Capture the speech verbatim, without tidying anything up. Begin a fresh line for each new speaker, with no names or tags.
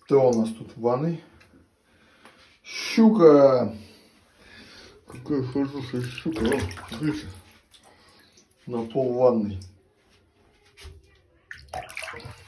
Что у нас тут в ванной? Щука! Какая хорошая щука. О, смотрите. На пол ванной.